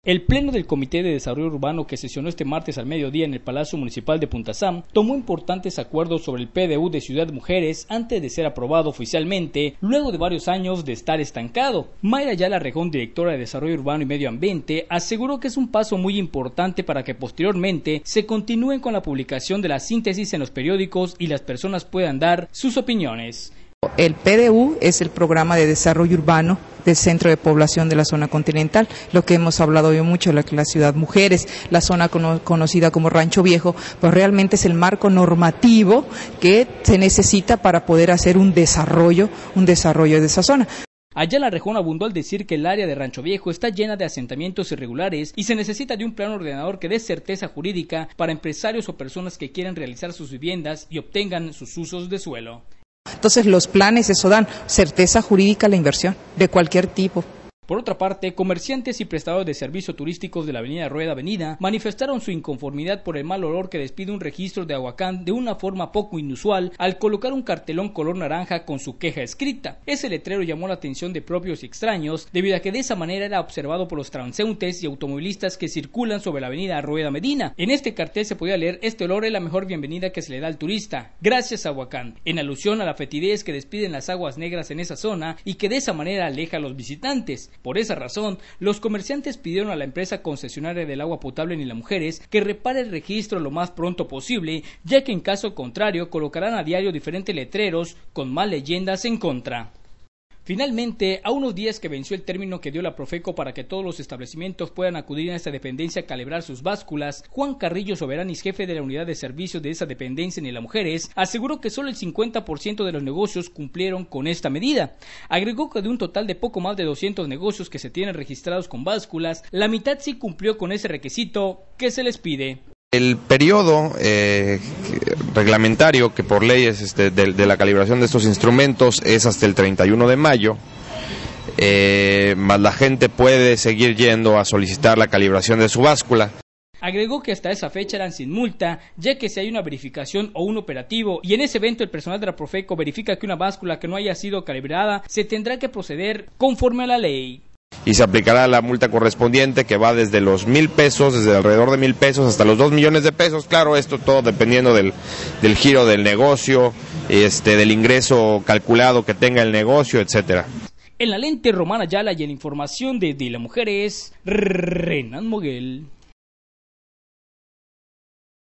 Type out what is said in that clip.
El Pleno del Comité de Desarrollo Urbano que sesionó este martes al mediodía en el Palacio Municipal de Punta Sam tomó importantes acuerdos sobre el PDU de Ciudad Mujeres antes de ser aprobado oficialmente, luego de varios años de estar estancado. Mayra Ayala Rejón, directora de Desarrollo Urbano y Medio Ambiente, aseguró que es un paso muy importante para que posteriormente se continúen con la publicación de la síntesis en los periódicos y las personas puedan dar sus opiniones. El PDU es el Programa de Desarrollo Urbano del Centro de Población de la Zona Continental, lo que hemos hablado hoy mucho, la Ciudad Mujeres, la zona conocida como Rancho Viejo, pues realmente es el marco normativo que se necesita para poder hacer un desarrollo de esa zona. Ayala Rejón abundó al decir que el área de Rancho Viejo está llena de asentamientos irregulares y se necesita de un plan ordenador que dé certeza jurídica para empresarios o personas que quieran realizar sus viviendas y obtengan sus usos de suelo. Entonces los planes eso dan certeza jurídica a la inversión de cualquier tipo. Por otra parte, comerciantes y prestadores de servicios turísticos de la avenida Rueda Avenida manifestaron su inconformidad por el mal olor que despide un registro de Ahuacán de una forma poco inusual al colocar un cartelón color naranja con su queja escrita. Ese letrero llamó la atención de propios y extraños debido a que de esa manera era observado por los transeúntes y automovilistas que circulan sobre la avenida Rueda Medina. En este cartel se podía leer: este olor es la mejor bienvenida que se le da al turista. Gracias Ahuacán, en alusión a la fetidez que despiden las aguas negras en esa zona y que de esa manera aleja a los visitantes. Por esa razón, los comerciantes pidieron a la empresa concesionaria del agua potable Ni las Mujeres que repare el registro lo más pronto posible, ya que en caso contrario colocarán a diario diferentes letreros con más leyendas en contra. Finalmente, a unos días que venció el término que dio la Profeco para que todos los establecimientos puedan acudir a esta dependencia a calibrar sus básculas, Juan Carrillo Soberanis, jefe de la unidad de servicios de esa dependencia en Ni las Mujeres, aseguró que solo el 50% de los negocios cumplieron con esta medida. Agregó que de un total de poco más de 200 negocios que se tienen registrados con básculas, la mitad sí cumplió con ese requisito que se les pide. El periodo reglamentario que por ley es de la calibración de estos instrumentos es hasta el 31 de mayo, más la gente puede seguir yendo a solicitar la calibración de su báscula. Agregó que hasta esa fecha eran sin multa, ya que si hay una verificación o un operativo y en ese evento el personal de la Profeco verifica que una báscula que no haya sido calibrada, se tendrá que proceder conforme a la ley. Y se aplicará la multa correspondiente, que va desde los 1,000 pesos, desde alrededor de 1,000 pesos hasta los 2 millones de pesos. Claro, esto todo dependiendo del giro del negocio, del ingreso calculado que tenga el negocio, etcétera. En la lente, Romana Ayala, y en información de Ni las Mujeres, Renan Moguel.